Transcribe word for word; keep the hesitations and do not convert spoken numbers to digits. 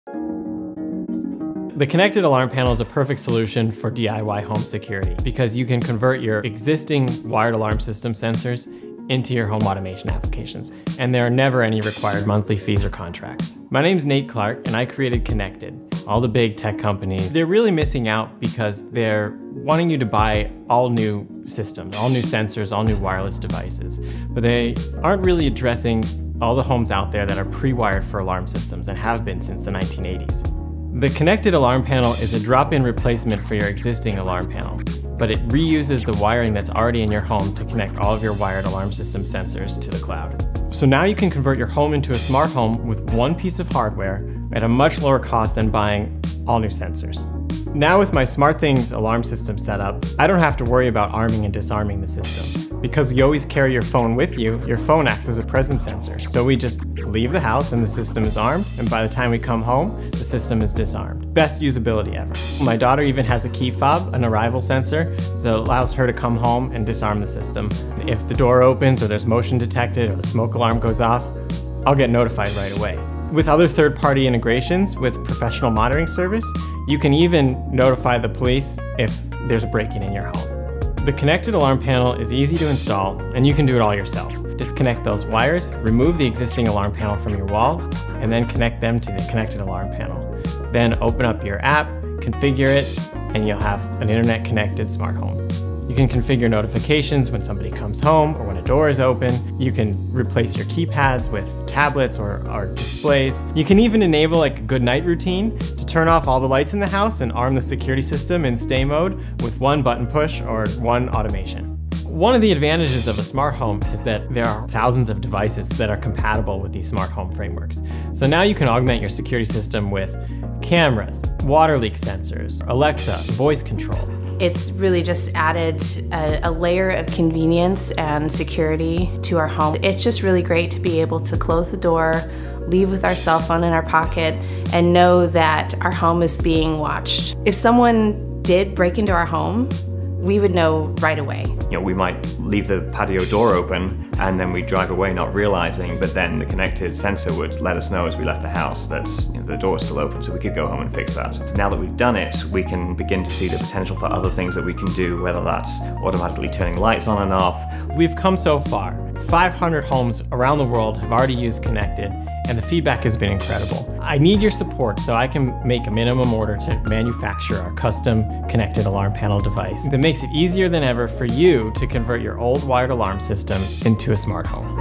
The Konnected Alarm Panel is a perfect solution for D I Y home security because you can convert your existing wired alarm system sensors into your home automation applications, and there are never any required monthly fees or contracts. My name's Nate Clark, and I created Konnected. All the big tech companies, they're really missing out because they're wanting you to buy all new systems, all new sensors, all new wireless devices, but they aren't really addressing all the homes out there that are pre-wired for alarm systems and have been since the nineteen eighties. The Konnected Alarm Panel is a drop-in replacement for your existing alarm panel, but it reuses the wiring that's already in your home to connect all of your wired alarm system sensors to the cloud. So now you can convert your home into a smart home with one piece of hardware at a much lower cost than buying all new sensors. Now with my SmartThings alarm system set up, I don't have to worry about arming and disarming the system. Because you always carry your phone with you, your phone acts as a presence sensor. So we just leave the house and the system is armed, and by the time we come home, the system is disarmed. Best usability ever. My daughter even has a key fob, an arrival sensor, that allows her to come home and disarm the system. If the door opens or there's motion detected or the smoke alarm goes off, I'll get notified right away. With other third-party integrations with professional monitoring service, you can even notify the police if there's a break-in in your home. The Konnected Alarm Panel is easy to install, and you can do it all yourself. Disconnect those wires, remove the existing alarm panel from your wall, and then connect them to the Konnected Alarm Panel. Then open up your app, configure it, and you'll have an internet-connected smart home. You can configure notifications when somebody comes home or when a door is open. You can replace your keypads with tablets or, or displays. You can even enable like a good night routine to turn off all the lights in the house and arm the security system in stay mode with one button push or one automation. One of the advantages of a smart home is that there are thousands of devices that are compatible with these smart home frameworks. So now you can augment your security system with cameras, water leak sensors, Alexa, voice control. It's really just added a, a layer of convenience and security to our home. It's just really great to be able to close the door, leave with our cell phone in our pocket, and know that our home is being watched. If someone did break into our home, we would know right away. You know, we might leave the patio door open and then we drive away not realizing, but then the connected sensor would let us know as we left the house that you know, the door is still open, so we could go home and fix that. So now that we've done it, we can begin to see the potential for other things that we can do, whether that's automatically turning lights on and off. We've come so far. five hundred homes around the world have already used Konnected, and the feedback has been incredible. I need your support so I can make a minimum order to manufacture our custom Konnected Alarm Panel device that makes it easier than ever for you to convert your old wired alarm system into a smart home.